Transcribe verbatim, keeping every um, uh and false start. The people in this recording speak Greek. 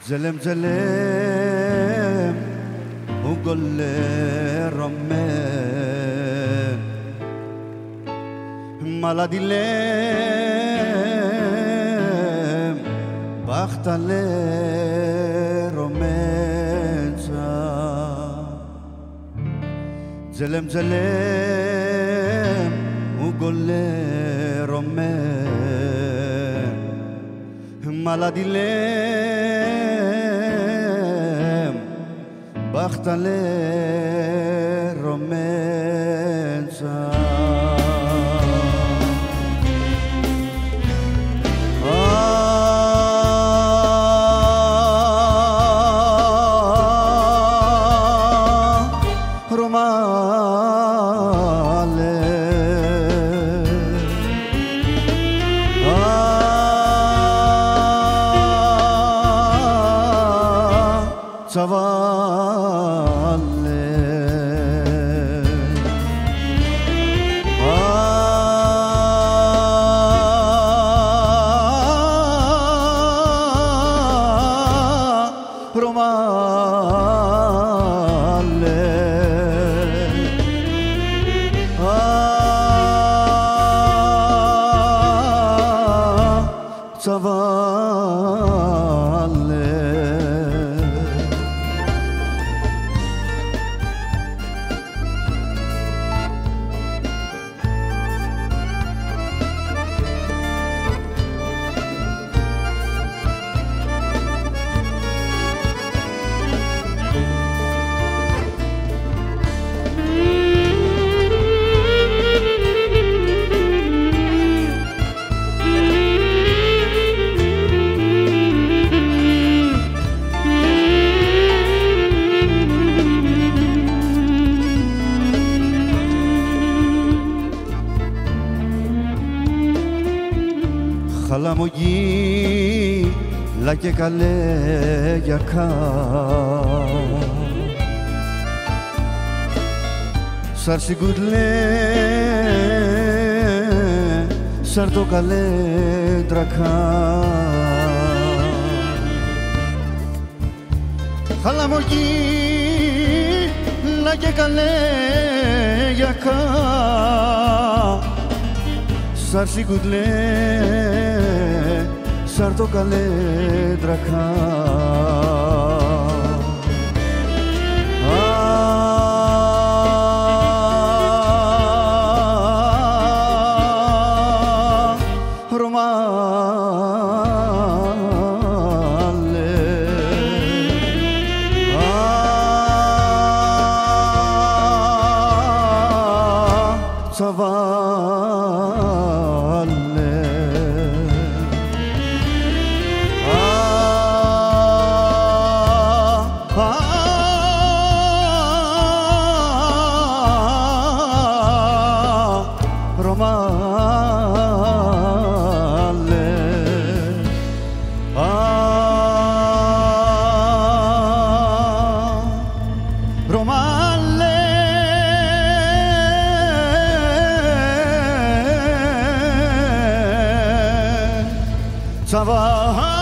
زلم زلم وقول رمان مالا دلم بختله رومانسا زلم زلم وقول رمان مالا دلم بختله رومانسا Zavale ah Romale ah Zavale Χαλαμογή, λα και καλέ για κα Σαρσικούτλε, σαρ το καλέ τρακά Χαλαμογή, λα και καλέ για κα Σαρσικούτλε, σαρ το καλέ τρακά Romale ah Zavale Romale ah Romale Zavale